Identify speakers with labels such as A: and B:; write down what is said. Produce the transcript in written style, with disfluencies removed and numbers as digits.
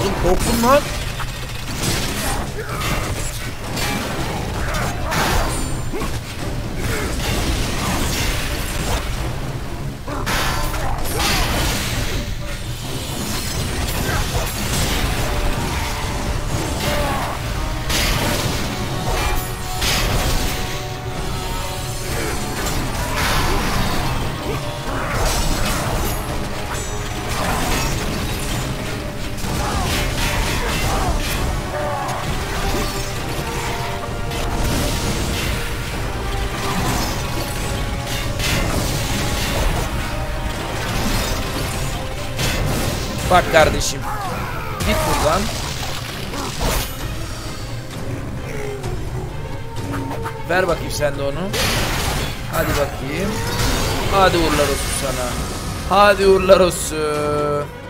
A: Oğlum korktum lan. Bak kardeşim. Git buradan. Ver bakayım sen de onu. Hadi bakayım. Hadi uğurlar olsun sana. Hadi uğurlar olsun.